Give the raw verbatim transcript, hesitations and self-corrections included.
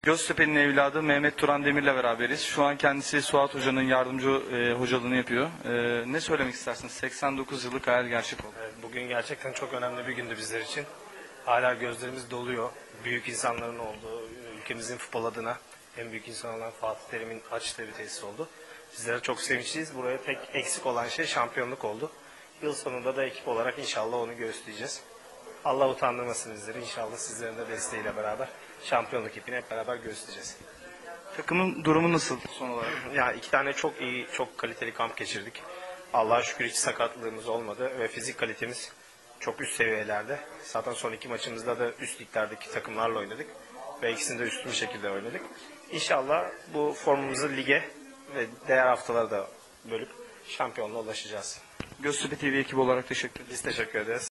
Göztepe'nin evladı Mehmet Turan Demir'le beraberiz. Şu an kendisi Suat Hoca'nın yardımcı e, hocalığını yapıyor. E, ne söylemek istersiniz? seksen dokuz yıllık hayal gerçek oldu. Evet, bugün gerçekten çok önemli bir gündü bizler için. Hala gözlerimiz doluyor. Büyük insanların olduğu, ülkemizin futbol adına en büyük insan olan Fatih Terim'in açtığı bir tesis oldu. Bizlere çok sevinçliyiz. Buraya tek eksik olan şey şampiyonluk oldu. Yıl sonunda da ekip olarak inşallah onu göstereceğiz. Allah utandırmasın bizleri. İnşallah sizlerin de desteğiyle beraber şampiyonluk ipini hep beraber göstereceğiz. Takımın durumu nasıl son olarak? Ya iki tane çok iyi, çok kaliteli kamp geçirdik. Allah'a şükür hiç sakatlığımız olmadı ve fizik kalitemiz çok üst seviyelerde. Zaten son iki maçımızda da üst liglerdeki takımlarla oynadık ve ikisinde üstün bir şekilde oynadık. İnşallah bu formumuzu lige ve diğer haftalarda bölüp şampiyonluğa ulaşacağız. Göztepe T V ekibi olarak teşekkür ederim. Biz teşekkür ederiz.